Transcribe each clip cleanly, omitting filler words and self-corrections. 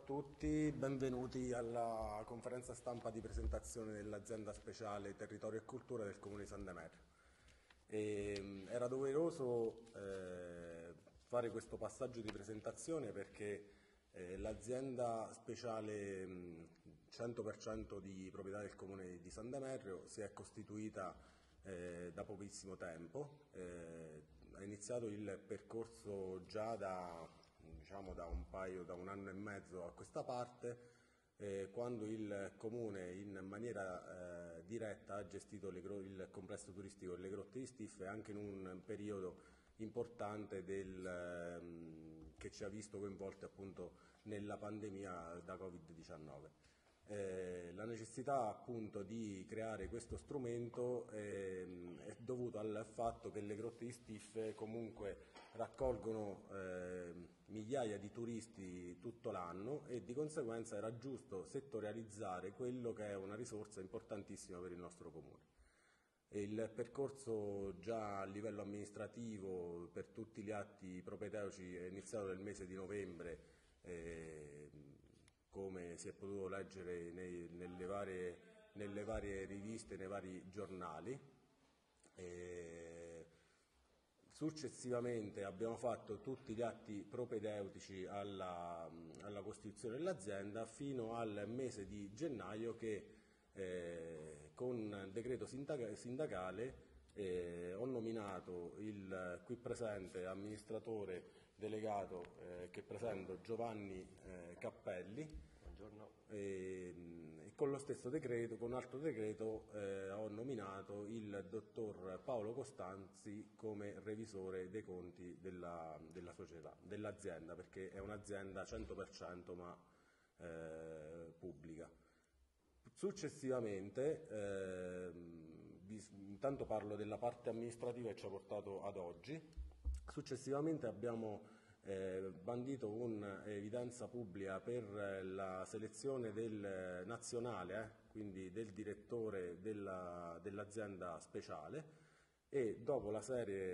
tutti, benvenuti alla conferenza stampa di presentazione dell'azienda speciale Territorio e Cultura del Comune di San Demetrio. Era doveroso fare questo passaggio di presentazione perché l'azienda speciale 100% di proprietà del Comune di San Demetrio si è costituita da pochissimo tempo, ha iniziato il percorso già da un anno e mezzo a questa parte, quando il Comune in maniera diretta ha gestito il complesso turistico delle Grotte di Stiffe anche in un periodo importante che ci ha visto coinvolti appunto nella pandemia da Covid-19. La necessità appunto di creare questo strumento è dovuta al fatto che le Grotte di Stiffe comunque raccolgono migliaia di turisti tutto l'anno e di conseguenza era giusto settorializzare quello che è una risorsa importantissima per il nostro Comune. Il percorso già a livello amministrativo per tutti gli atti propedeutici è iniziato nel mese di novembre, come si è potuto leggere nelle varie riviste, nei vari giornali. Successivamente abbiamo fatto tutti gli atti propedeutici alla costituzione dell'azienda fino al mese di gennaio che con decreto sindacale ho nominato il qui presente amministratore delegato che presento, Giovanni Cappelli. Buongiorno. E con lo stesso decreto, con un altro decreto, ho nominato il dottor Paolo Costanzi come revisore dei conti della società, dell'azienda, perché è un'azienda 100% ma pubblica. Successivamente, intanto parlo della parte amministrativa che ci ha portato ad oggi. Successivamente abbiamo bandito un'evidenza pubblica per la selezione del nazionale, quindi del direttore dell'azienda speciale, e dopo la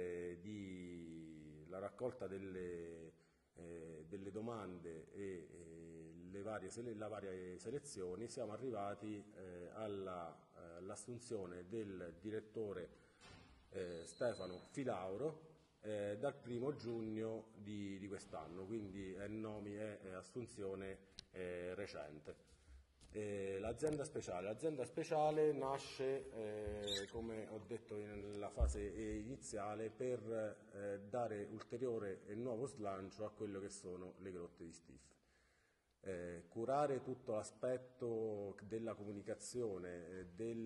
raccolta delle domande e le varie selezioni siamo arrivati all'assunzione del direttore Stefano Filauro dal 1° giugno di quest'anno, quindi è assunzione recente. L'azienda speciale nasce, come ho detto nella fase iniziale, per dare ulteriore e nuovo slancio a quello che sono le Grotte di Stiffe. Curare tutto l'aspetto della comunicazione,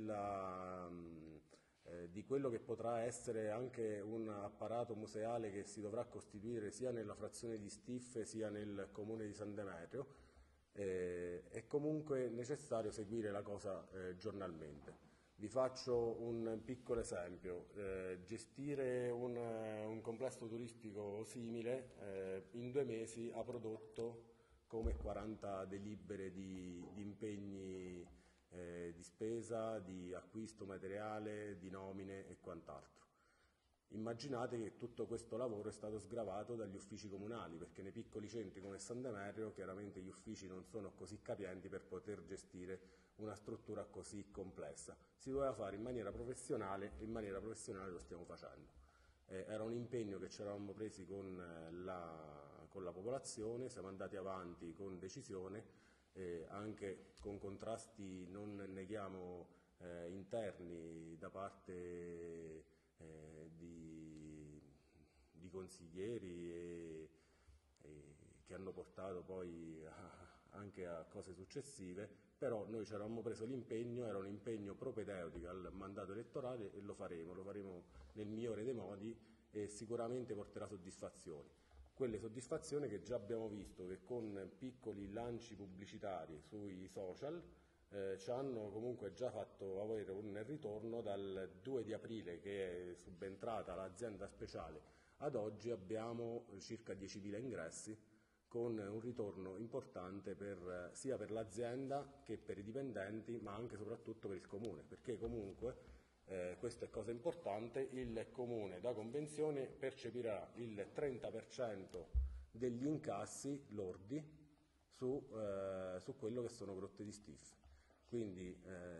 di quello che potrà essere anche un apparato museale che si dovrà costituire sia nella frazione di Stiffe sia nel Comune di San Demetrio, è comunque necessario seguire la cosa giornalmente. Vi faccio un piccolo esempio: gestire un complesso turistico simile in 2 mesi ha prodotto come 40 delibere di impegni di spesa, di acquisto materiale, di nomine e quant'altro. Immaginate che tutto questo lavoro è stato sgravato dagli uffici comunali, perché nei piccoli centri come San Demetrio chiaramente gli uffici non sono così capienti per poter gestire una struttura così complessa. Si doveva fare in maniera professionale e in maniera professionale lo stiamo facendo. Era un impegno che ci eravamo presi con la popolazione, siamo andati avanti con decisione, anche con contrasti, non neghiamo, interni da parte di consiglieri che hanno portato poi anche a cose successive, però noi ci eravamo preso l'impegno, era un impegno propedeutico al mandato elettorale e lo faremo nel migliore dei modi e sicuramente porterà soddisfazioni. Quelle soddisfazioni che già abbiamo visto che con piccoli lanci pubblicitari sui social ci hanno comunque già fatto avere un ritorno. Dal 2 di aprile che è subentrata l'azienda speciale ad oggi abbiamo circa 10.000 ingressi, con un ritorno importante sia per l'azienda che per i dipendenti, ma anche e soprattutto per il Comune, perché comunque questa è cosa importante: il Comune da convenzione percepirà il 30% degli incassi lordi su quello che sono Grotte di Stif. Quindi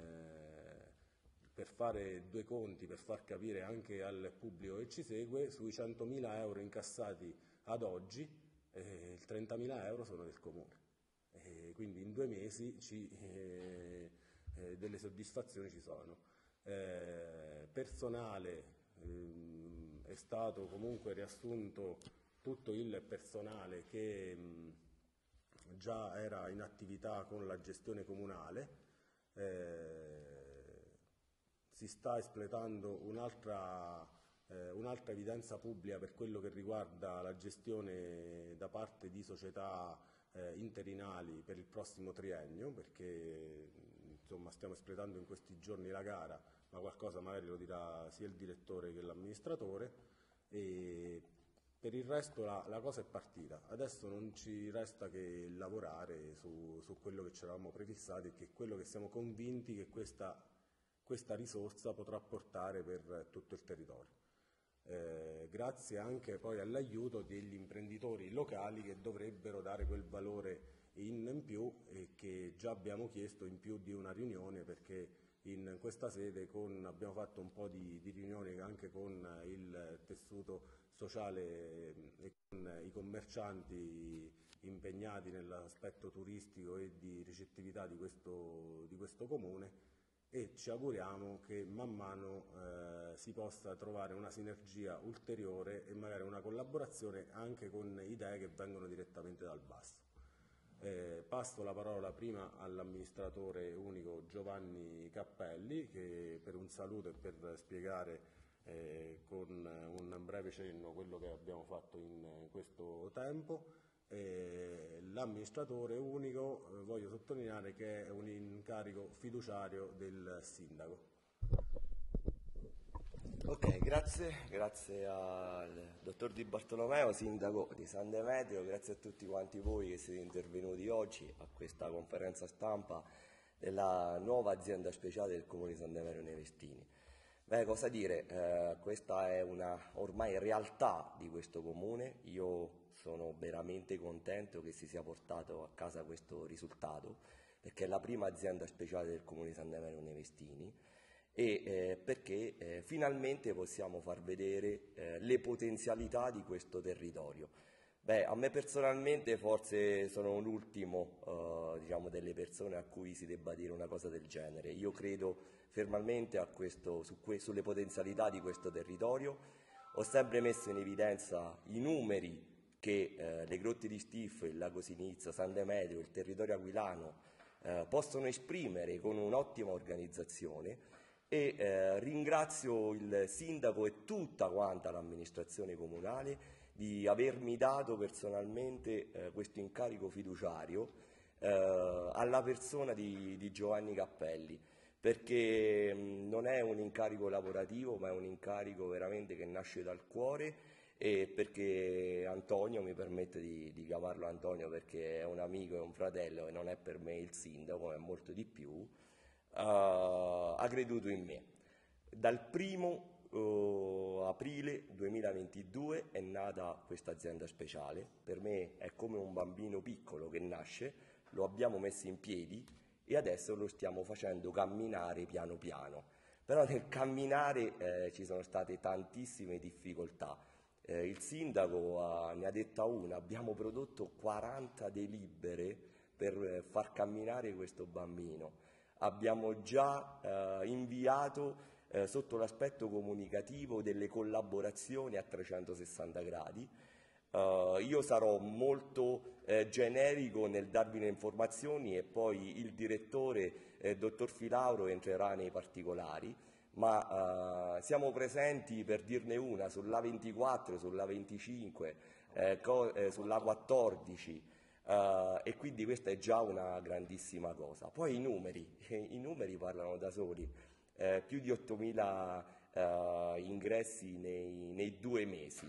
per fare due conti, per far capire anche al pubblico che ci segue, sui 100.000 euro incassati ad oggi, il 30.000 euro sono del Comune. Quindi in 2 mesi delle soddisfazioni ci sono. Personale, è stato comunque riassunto tutto il personale che già era in attività con la gestione comunale. Si sta espletando un'altra evidenza pubblica per quello che riguarda la gestione da parte di società interinali per il prossimo triennio, perché insomma stiamo espletando in questi giorni la gara, ma qualcosa magari lo dirà sia il direttore che l'amministratore. E per il resto la cosa è partita, adesso non ci resta che lavorare su quello che ci eravamo prefissati e che è quello che siamo convinti che questa risorsa potrà portare per tutto il territorio. Grazie anche poi all'aiuto degli imprenditori locali che dovrebbero dare quel valore in più e che già abbiamo chiesto in più di una riunione, perché in questa sede abbiamo fatto un po' di riunioni anche con il tessuto sociale e con i commercianti impegnati nell'aspetto turistico e di ricettività di questo comune, e ci auguriamo che man mano si possa trovare una sinergia ulteriore e magari una collaborazione anche con idee che vengono direttamente dal basso. Passo la parola prima all'amministratore unico Giovanni Cappelli, che per un saluto e per spiegare con un breve cenno quello che abbiamo fatto in questo tempo. L'amministratore unico, voglio sottolineare che è un incarico fiduciario del sindaco. Ok, grazie al dottor Di Bartolomeo, sindaco di San Demetrio, grazie a tutti quanti voi che siete intervenuti oggi a questa conferenza stampa della nuova azienda speciale del Comune di San Demetrio Nevestini. Beh, cosa dire, questa è una ormai realtà di questo comune. Io sono veramente contento che si sia portato a casa questo risultato, perché è la prima azienda speciale del Comune di San Demetrio Nevestini e perché finalmente possiamo far vedere le potenzialità di questo territorio. Beh, a me personalmente forse sono l'ultimo diciamo, delle persone a cui si debba dire una cosa del genere. Io credo fermamente sulle potenzialità di questo territorio. Ho sempre messo in evidenza i numeri che le Grotte di Stif, il Lago Sinizza, San Demetrio, il territorio aquilano possono esprimere con un'ottima organizzazione e ringrazio il sindaco e tutta quanta l'amministrazione comunale di avermi dato personalmente questo incarico fiduciario alla persona di Giovanni Cappelli, perché non è un incarico lavorativo, ma è un incarico veramente che nasce dal cuore, e perché Antonio, mi permette di chiamarlo Antonio perché è un amico e un fratello e non è per me il sindaco, è molto di più, ha creduto in me. Dal 1° aprile 2022 è nata questa azienda speciale. Per me è come un bambino piccolo che nasce, lo abbiamo messo in piedi e adesso lo stiamo facendo camminare piano piano. Però nel camminare ci sono state tantissime difficoltà. Il sindaco ne ha detta una: abbiamo prodotto 40 delibere per far camminare questo bambino. Abbiamo già inviato sotto l'aspetto comunicativo delle collaborazioni a 360 gradi. Io sarò molto generico nel darvi le informazioni e poi il direttore, dottor Filauro, entrerà nei particolari, ma siamo presenti, per dirne una, sulla 24, sulla 25, sulla 14, e quindi questa è già una grandissima cosa. Poi i numeri parlano da soli, più di 8.000 ingressi nei 2 mesi.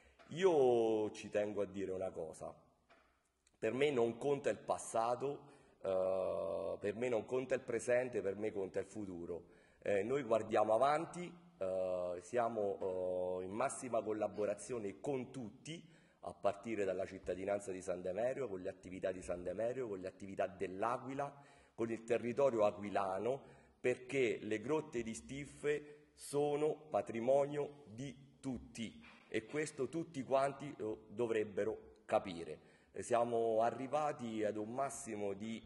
Io ci tengo a dire una cosa: per me non conta il passato, per me non conta il presente, per me conta il futuro. Noi guardiamo avanti, siamo in massima collaborazione con tutti, a partire dalla cittadinanza di San Demerio, con le attività di San Demerio, con le attività dell'Aquila, con il territorio aquilano, perché le grotte di Stiffe sono patrimonio di tutti e questo tutti quanti lo dovrebbero capire. Siamo arrivati ad un massimo di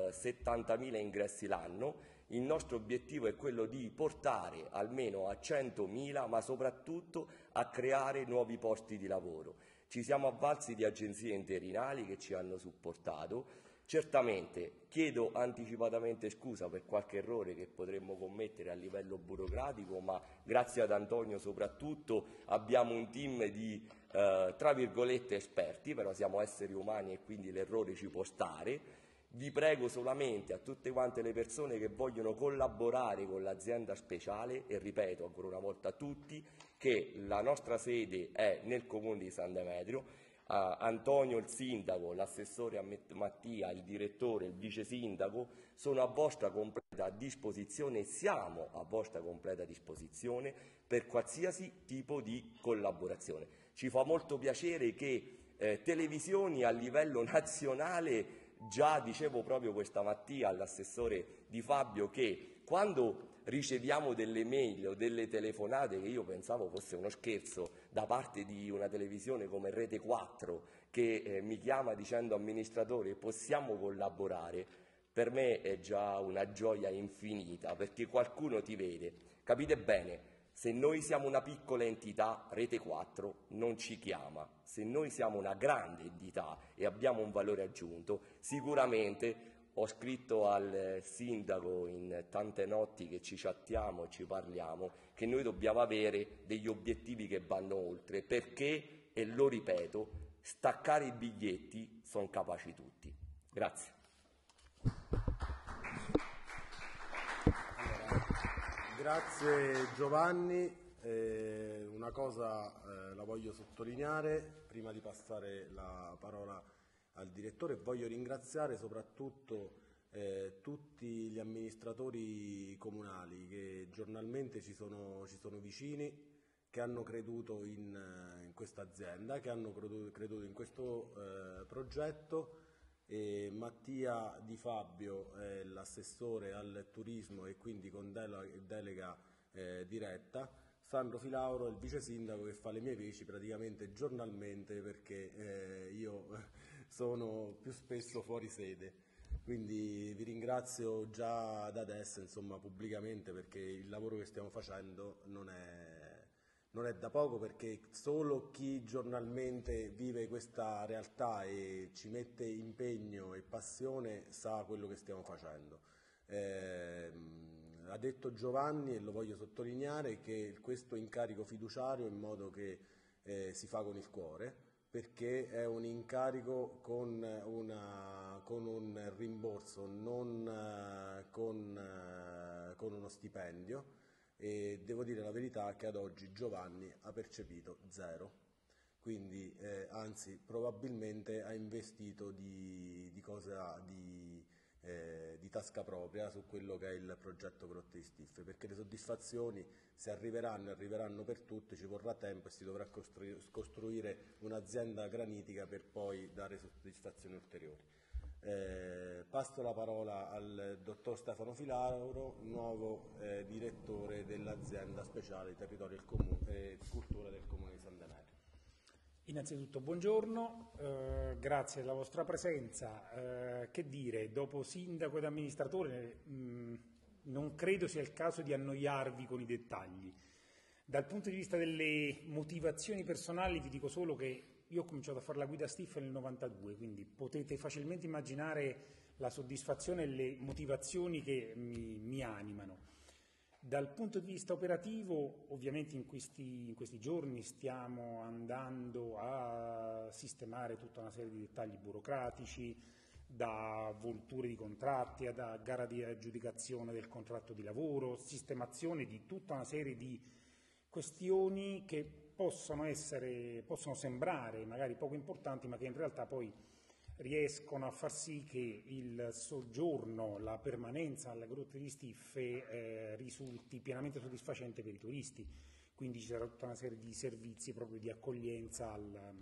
70.000 ingressi l'anno. Il nostro obiettivo è quello di portare almeno a 100.000, ma soprattutto a creare nuovi posti di lavoro. Ci siamo avvalsi di agenzie interinali che ci hanno supportato. Certamente chiedo anticipatamente scusa per qualche errore che potremmo commettere a livello burocratico, ma grazie ad Antonio soprattutto abbiamo un team di tra virgolette esperti, però siamo esseri umani e quindi l'errore ci può stare. Vi prego solamente a tutte quante le persone che vogliono collaborare con l'azienda speciale, e ripeto ancora una volta a tutti, che la nostra sede è nel comune di San Demetrio. Antonio il sindaco, l'assessore Mattia, il direttore, il vice sindaco sono a vostra completa disposizione, siamo a vostra completa disposizione per qualsiasi tipo di collaborazione. Ci fa molto piacere che televisioni a livello nazionale, già dicevo proprio questa mattina all'assessore Di Fabio che quando riceviamo delle mail o delle telefonate che io pensavo fosse uno scherzo da parte di una televisione come Rete 4 che mi chiama dicendo amministratore possiamo collaborare, per me è già una gioia infinita perché qualcuno ti vede. Capite bene, se noi siamo una piccola entità, Rete 4 non ci chiama. Se noi siamo una grande entità e abbiamo un valore aggiunto, sicuramente ho scritto al sindaco in tante notti che ci chattiamo e ci parliamo che noi dobbiamo avere degli obiettivi che vanno oltre perché, e lo ripeto, staccare i biglietti sono capaci tutti. Grazie. Grazie Giovanni. Una cosa la voglio sottolineare prima di passare la parola al direttore. Voglio ringraziare soprattutto tutti gli amministratori comunali che giornalmente ci sono vicini, che hanno creduto in questa azienda, che hanno creduto in questo progetto. Mattia Di Fabio è l'assessore al turismo e quindi con delega diretta. Sandro Filauro è il vice sindaco che fa le mie veci praticamente giornalmente perché io sono più spesso fuori sede. Quindi vi ringrazio già da adesso, insomma, pubblicamente, perché il lavoro che stiamo facendo non è da poco, perché solo chi giornalmente vive questa realtà e ci mette impegno e passione sa quello che stiamo facendo. Ha detto Giovanni, e lo voglio sottolineare, che questo incarico fiduciario in modo che si fa con il cuore, perché è un incarico con un rimborso, non con uno stipendio. E devo dire la verità che ad oggi Giovanni ha percepito 0, quindi anzi probabilmente ha investito di tasca propria su quello che è il progetto Grotte di Stiffe, perché le soddisfazioni se arriveranno per tutti, ci vorrà tempo e si dovrà costruire un'azienda granitica per poi dare soddisfazioni ulteriori. Passo la parola al dottor Stefano Filauro, nuovo direttore dell'azienda speciale Territorio e Cultura del Comune di San Demetrio. Innanzitutto buongiorno, grazie della vostra presenza. Che dire, dopo sindaco ed amministratore non credo sia il caso di annoiarvi con i dettagli. Dal punto di vista delle motivazioni personali vi dico solo che io ho cominciato a fare la guida Stiffe nel 92, quindi potete facilmente immaginare la soddisfazione e le motivazioni che mi animano. Dal punto di vista operativo, ovviamente in questi giorni stiamo andando a sistemare tutta una serie di dettagli burocratici, da volture di contratti a gara di aggiudicazione del contratto di lavoro, sistemazione di tutta una serie di questioni che possono sembrare magari poco importanti, ma che in realtà poi riescono a far sì che il soggiorno, la permanenza alla Grotte di Stiffe risulti pienamente soddisfacente per i turisti. Quindi ci sarà tutta una serie di servizi proprio di accoglienza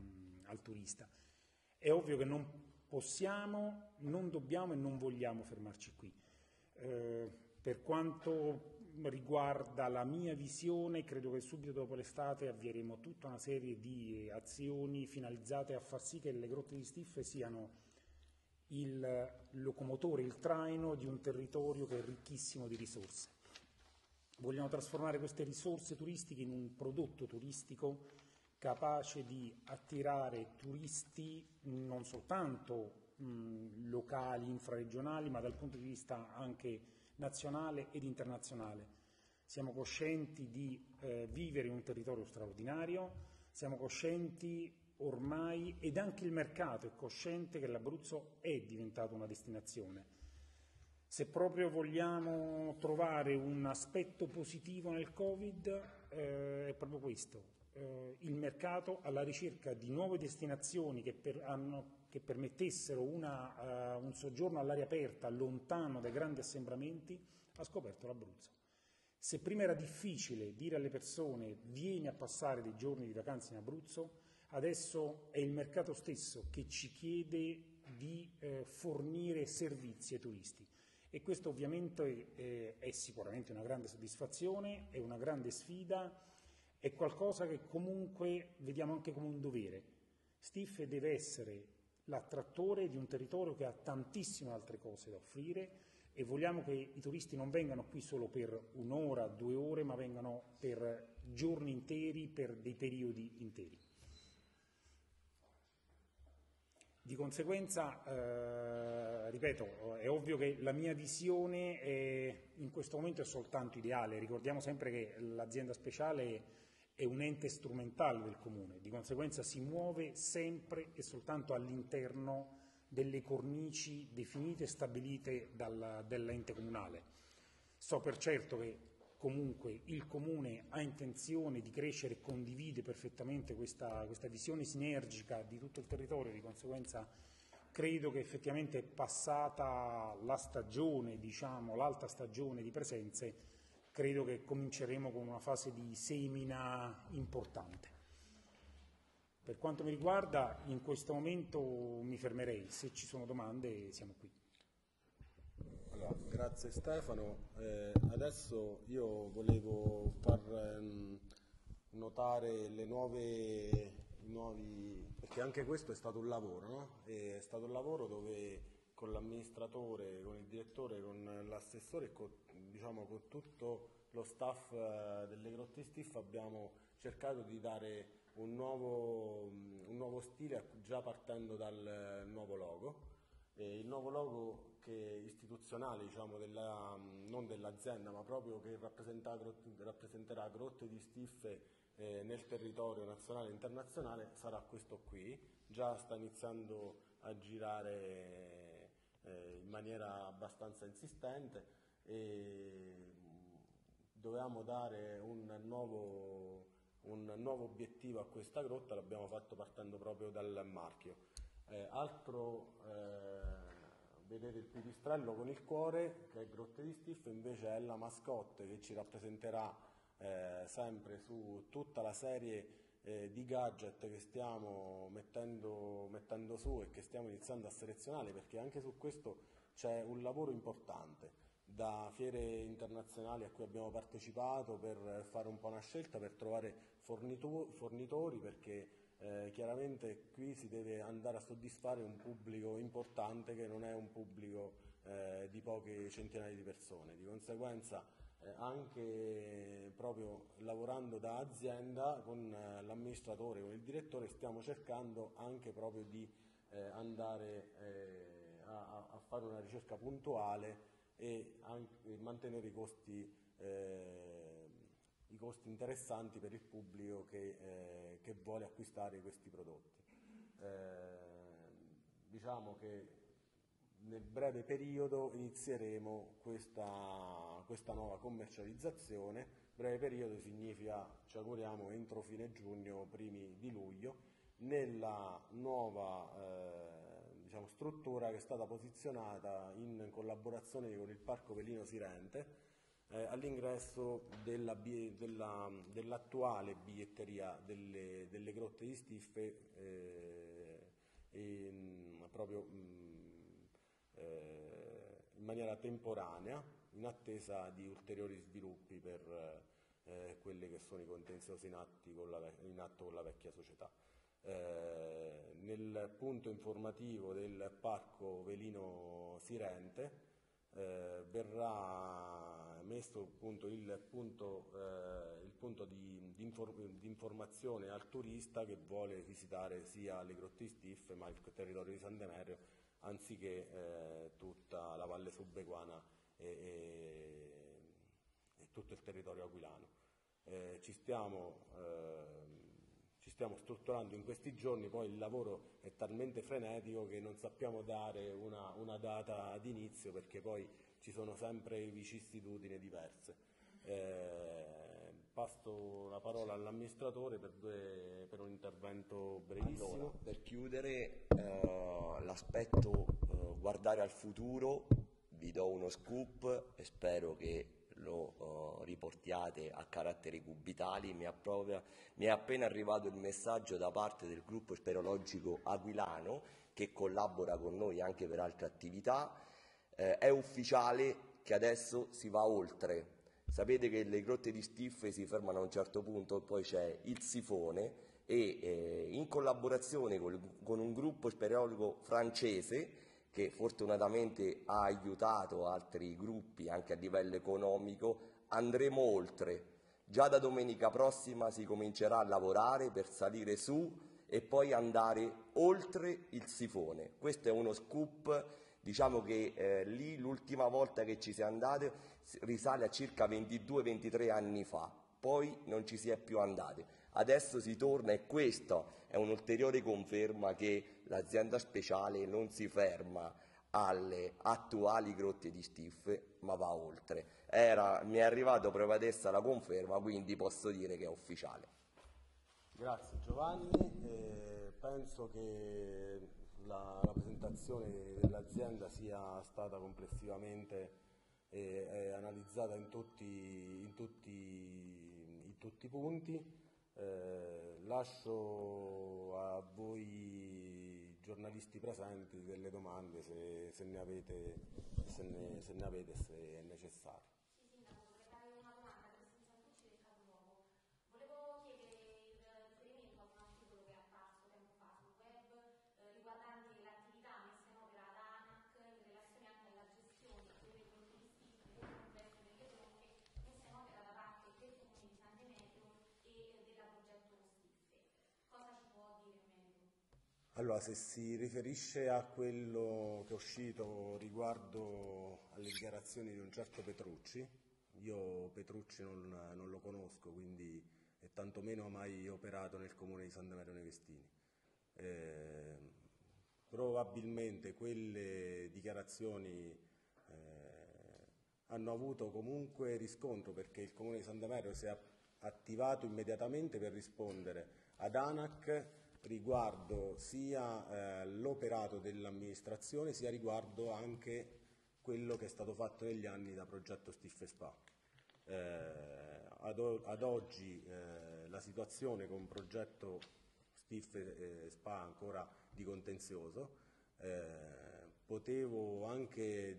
al turista. È ovvio che non possiamo, non dobbiamo e non vogliamo fermarci qui. Per quanto riguarda la mia visione, credo che subito dopo l'estate avvieremo tutta una serie di azioni finalizzate a far sì che le grotte di Stiffe siano il locomotore, il traino di un territorio che è ricchissimo di risorse. Vogliamo trasformare queste risorse turistiche in un prodotto turistico capace di attirare turisti non soltanto locali, infraregionali, ma dal punto di vista anche nazionale ed internazionale. Siamo coscienti di vivere in un territorio straordinario, siamo coscienti ormai, ed anche il mercato è cosciente, che l'Abruzzo è diventato una destinazione. Se proprio vogliamo trovare un aspetto positivo nel Covid, è proprio questo. Il mercato alla ricerca di nuove destinazioni che permettessero un soggiorno all'aria aperta, lontano dai grandi assembramenti, ha scoperto l'Abruzzo. Se prima era difficile dire alle persone vieni a passare dei giorni di vacanza in Abruzzo, adesso è il mercato stesso che ci chiede di fornire servizi ai turisti. E questo ovviamente è sicuramente una grande soddisfazione, è una grande sfida, è qualcosa che comunque vediamo anche come un dovere. Stiffe deve essere l'attrattore di un territorio che ha tantissime altre cose da offrire e vogliamo che i turisti non vengano qui solo per un'ora, 2 ore, ma vengano per giorni interi, per dei periodi interi. Di conseguenza, ripeto, è ovvio che la mia visione in questo momento è soltanto ideale. Ricordiamo sempre che l'azienda speciale è un ente strumentale del Comune, di conseguenza si muove sempre e soltanto all'interno delle cornici definite e stabilite dall'ente comunale. So per certo che comunque il Comune ha intenzione di crescere e condivide perfettamente questa visione sinergica di tutto il territorio, di conseguenza credo che effettivamente è passata la stagione, diciamo, l'alta stagione di presenze, credo che cominceremo con una fase di semina importante. Per quanto mi riguarda, in questo momento mi fermerei, se ci sono domande siamo qui. Allora, grazie Stefano. Adesso io volevo far notare i nuovi, perché anche questo è stato un lavoro, no? È stato un lavoro dove con l'amministratore, con il direttore, con l'assessore e diciamo, con tutto lo staff delle Grotte Stiffe abbiamo cercato di dare un nuovo stile già partendo dal nuovo logo. Il nuovo logo istituzionale, diciamo, non dell'azienda, ma proprio che rappresenterà Grotte di Stiffe nel territorio nazionale e internazionale, sarà questo qui. Già sta iniziando a girare in maniera abbastanza insistente e dovevamo dare un nuovo obiettivo a questa grotta, l'abbiamo fatto partendo proprio dal marchio. Vedete il pipistrello con il cuore, che è Grotte di Stiffe, invece è la mascotte che ci rappresenterà sempre su tutta la serie di gadget che stiamo mettendo su e che stiamo iniziando a selezionare, perché anche su questo c'è un lavoro importante. Da fiere internazionali a cui abbiamo partecipato per fare un po' una scelta, per trovare fornitori, perché chiaramente qui si deve andare a soddisfare un pubblico importante che non è un pubblico di poche centinaia di persone. Di conseguenza anche proprio lavorando da azienda con l'amministratore, con il direttore, stiamo cercando anche proprio di andare a fare una ricerca puntuale e mantenere i costi interessanti per il pubblico che vuole acquistare questi prodotti. Diciamo che nel breve periodo inizieremo questa nuova commercializzazione. Breve periodo significa, ci auguriamo, entro fine giugno, primi di luglio, nella nuova struttura che è stata posizionata in collaborazione con il Parco Pelino Sirente, all'ingresso dell'attuale biglietteria delle grotte di Stiffe, proprio in maniera temporanea, in attesa di ulteriori sviluppi per quelli che sono i contenziosi in atto con la vecchia società. Nel punto informativo del Parco Velino Sirente verrà messo appunto il punto di informazione al turista che vuole visitare sia le grotte di Stiffe ma il territorio di San Demetrio, anziché tutta la Valle Subequana e tutto il territorio aquilano. Ci stiamo strutturando in questi giorni, poi il lavoro è talmente frenetico che non sappiamo dare una data d'inizio, perché poi ci sono sempre vicissitudini diverse. Passo la parola all'amministratore per un intervento brevissimo. Allora, per chiudere l'aspetto guardare al futuro, vi do uno scoop e spero che lo riportiate a caratteri cubitali. Mi è appena arrivato il messaggio da parte del gruppo speleologico aquilano, che collabora con noi anche per altre attività. È ufficiale che adesso si va oltre. Sapete che le grotte di Stiffe si fermano a un certo punto, poi c'è il sifone, e in collaborazione con un gruppo speleologico francese che fortunatamente ha aiutato altri gruppi anche a livello economico, andremo oltre. Già da domenica prossima si comincerà a lavorare per salire su e poi andare oltre il sifone. Questo è uno scoop, diciamo che lì l'ultima volta che ci si è andati risale a circa 22-23 anni fa, poi non ci si è più andati. Adesso si torna e questa è un'ulteriore conferma che l'azienda speciale non si ferma alle attuali grotte di Stiffe, ma va oltre. Mi è arrivato proprio adesso la conferma, quindi posso dire che è ufficiale. Grazie Giovanni, penso che la presentazione dell'azienda sia stata complessivamente analizzata in tutti i punti. Lascio a voi giornalisti presenti delle domande se ne avete, se è necessario. Sì, Sindaco, vorrei fare una domanda per Santucci del capoluogo. Volevo chiedere il riferimento ad un articolo che è apparso tempo fa sul web riguardante l'attività messa in opera da ANAC in relazione anche alla gestione delle grotte di Stiffe, del complesso delle grotte messa in opera da parte del Comune di San Demetrio e della progetto Stiffe. Cosa ci può dire in merito? Allora, se si riferisce a quello che è uscito riguardo alle dichiarazioni di un certo Petrucci, io Petrucci non lo conosco, quindi e tantomeno ha mai operato nel comune di San Demetrio Nevestini. Probabilmente quelle dichiarazioni hanno avuto comunque riscontro, perché il comune di San Demetrio si è attivato immediatamente per rispondere ad ANAC riguardo sia l'operato dell'amministrazione sia riguardo anche quello che è stato fatto negli anni da progetto Stiffe Spa. Ad oggi la situazione con progetto Stiffe Spa ancora di contenzioso, potevo anche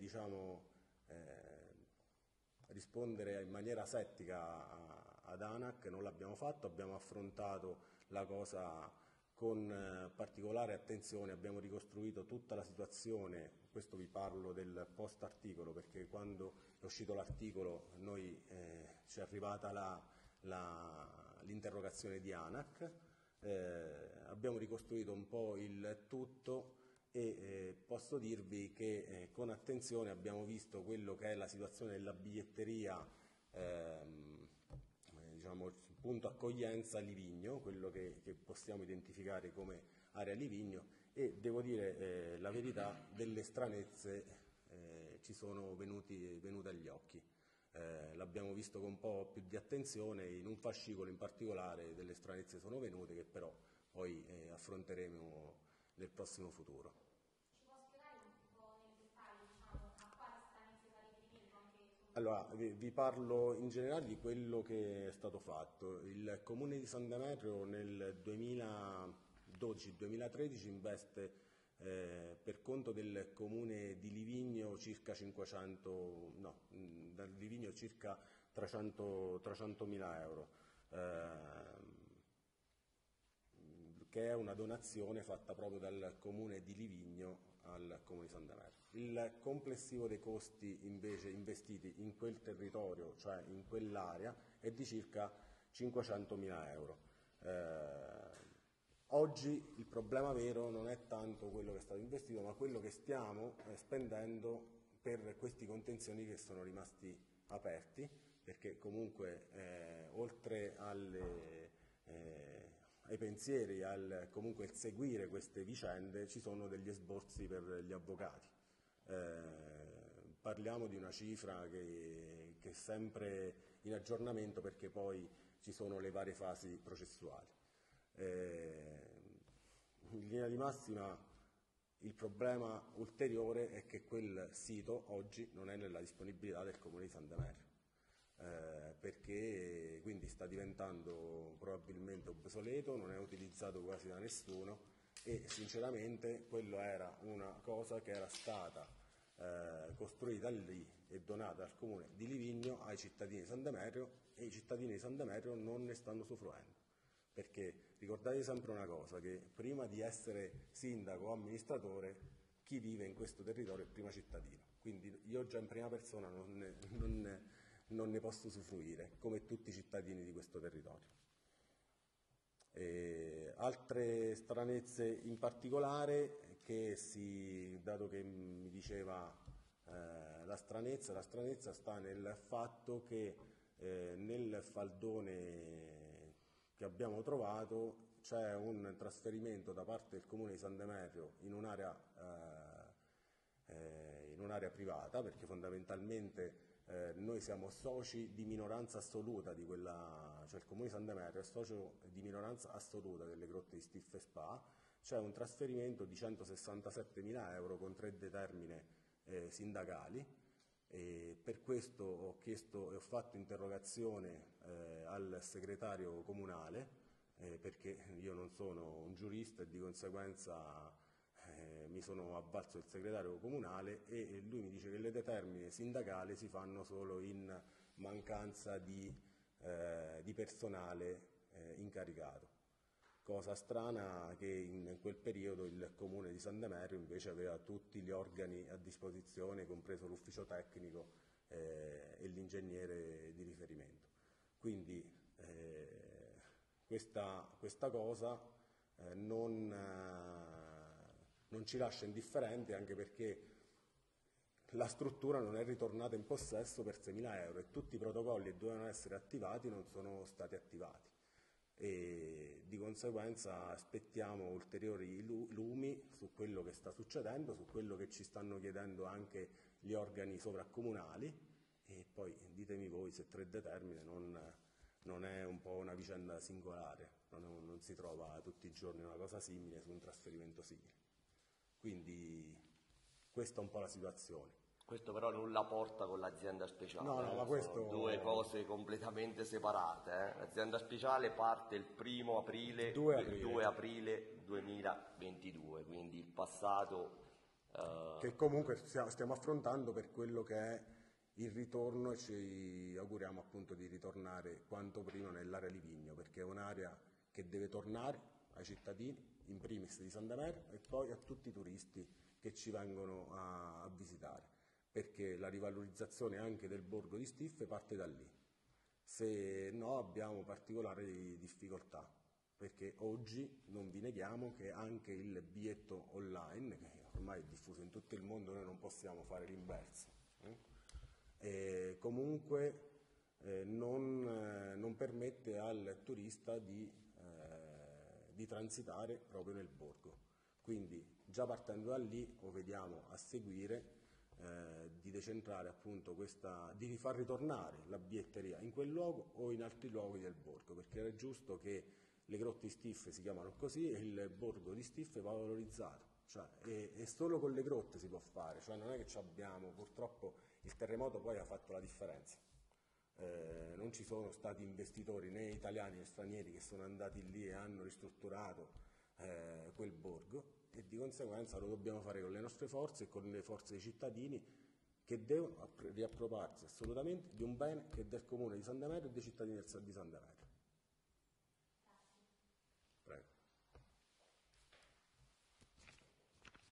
rispondere in maniera asettica ad ANAC, non l'abbiamo fatto, abbiamo affrontato la cosa con particolare attenzione, abbiamo ricostruito tutta la situazione. Questo vi parlo del post articolo, perché quando è uscito l'articolo noi ci è arrivata l'interrogazione di ANAC, abbiamo ricostruito un po' il tutto e posso dirvi che con attenzione abbiamo visto quello che è la situazione della biglietteria, diciamo il punto accoglienza Livigno, quello che possiamo identificare come area Livigno, e devo dire la verità, delle stranezze ci sono venute agli occhi. L'abbiamo visto con un po' più di attenzione, in un fascicolo in particolare delle stranezze sono venute, che però poi affronteremo nel prossimo futuro. Ci può spiegare un po' nel dettaglio, diciamo, a quali stranezze fa riferimento anche Allora, vi parlo in generale di quello che è stato fatto. Il Comune di San Demetrio nel 2012-2013 investe per conto del Comune di Livigno circa 500, no, dal Livigno circa 300.000 euro, che è una donazione fatta proprio dal Comune di Livigno al Comune di San Demetrio. Il complessivo dei costi invece investiti in quel territorio, cioè in quell'area, è di circa 500.000 euro. Oggi il problema vero non è tanto quello che è stato investito, ma quello che stiamo spendendo per questi contenzioni che sono rimasti aperti, perché comunque oltre ai pensieri, comunque il seguire queste vicende, ci sono degli esborsi per gli avvocati. Parliamo di una cifra che è sempre in aggiornamento, perché poi ci sono le varie fasi processuali. In linea di massima il problema ulteriore è che quel sito oggi non è nella disponibilità del Comune di San Demetrio, perché quindi sta diventando probabilmente obsoleto, non è utilizzato quasi da nessuno, e sinceramente quello era una cosa che era stata costruita lì e donata al Comune di Livigno ai cittadini di San Demetrio, e i cittadini di San Demetrio non ne stanno usufruendo. Perché ricordatevi sempre una cosa, che prima di essere sindaco o amministratore, chi vive in questo territorio è prima cittadino. Quindi io già in prima persona non ne posso usufruire, come tutti i cittadini di questo territorio. Altre stranezze in particolare, dato che mi diceva la stranezza sta nel fatto che nel faldone che abbiamo trovato c'è un trasferimento da parte del Comune di San Demetrio in un'area privata, perché fondamentalmente noi siamo soci di minoranza assoluta di quella, cioè il Comune di San Demetrio è socio di minoranza assoluta delle grotte di Stif e Spa. C'è un trasferimento di 167.000 euro con 3 determine sindacali, e per questo ho chiesto e ho fatto interrogazione al segretario comunale, perché io non sono un giurista e di conseguenza mi sono avvalso del segretario comunale, e lui mi dice che le determine sindacali si fanno solo in mancanza di personale incaricato. Cosa strana che in quel periodo il Comune di San Demetrio invece aveva tutti gli organi a disposizione, compreso l'ufficio tecnico e l'ingegnere di riferimento. Quindi questa cosa non ci lascia indifferenti, anche perché la struttura non è ritornata in possesso per 6.000 euro e tutti i protocolli che dovevano essere attivati non sono stati attivati, e di conseguenza aspettiamo ulteriori lumi su quello che sta succedendo, su quello che ci stanno chiedendo anche gli organi sovracomunali, e poi ditemi voi se 3 determine non è un po' una vicenda singolare, non si trova tutti i giorni una cosa simile su un trasferimento simile. Quindi questa è un po' la situazione. Questo però nulla porta con l'azienda speciale. No, ma questo... Sono due cose completamente separate. L'azienda speciale parte il 1° aprile, 2 aprile 2022, quindi il passato... Che comunque stiamo affrontando per quello che è il ritorno, e ci auguriamo appunto di ritornare quanto prima nell'area Livigno, perché è un'area che deve tornare ai cittadini, in primis di San Demetrio, e poi a tutti i turisti che ci vengono a visitare, perché la rivalorizzazione anche del borgo di Stif parte da lì. Se no abbiamo particolari difficoltà, perché oggi non vi neghiamo che anche il biglietto online, che ormai è diffuso in tutto il mondo, noi non possiamo fare l'inverso, e comunque non permette al turista di transitare proprio nel borgo. Quindi già partendo da lì o vediamo a seguire di decentrare appunto di rifar ritornare la biglietteria in quel luogo o in altri luoghi del borgo, perché era giusto che le grotte di Stif si chiamano così e il borgo di Stif va valorizzato, cioè, e solo con le grotte si può fare, cioè non è che ci abbiamo, purtroppo il terremoto poi ha fatto la differenza. Non ci sono stati investitori né italiani né stranieri che sono andati lì e hanno ristrutturato quel borgo, e di conseguenza lo dobbiamo fare con le nostre forze e con le forze dei cittadini, che devono riappropriarsi assolutamente di un bene che è del comune di San Demetrio e dei cittadini di San Demetrio.